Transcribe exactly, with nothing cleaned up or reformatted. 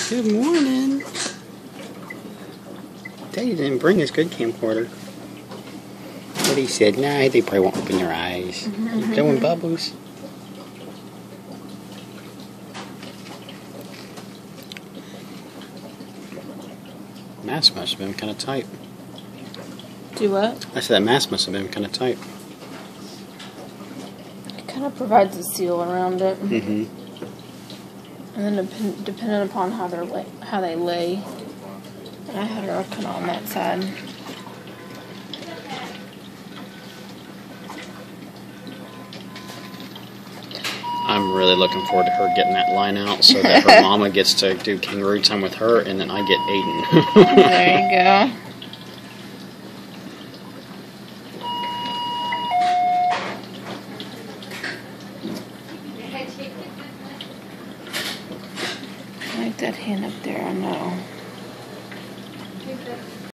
Good morning. Daddy didn't bring his good camcorder. But he said, nah, they probably won't open their eyes. Mm-hmm. Blowing bubbles. Mask must have been kind of tight. Do what? I said that mask must have been kind of tight. It kind of provides a seal around it. Mm-hmm. And then dep depending upon how they're lay how they lay, and I had her kind of on that side. I'm really looking forward to her getting that line out so that her mama gets to do kangaroo time with her and then I get Aiden. There you go. I like that hand up there, I know.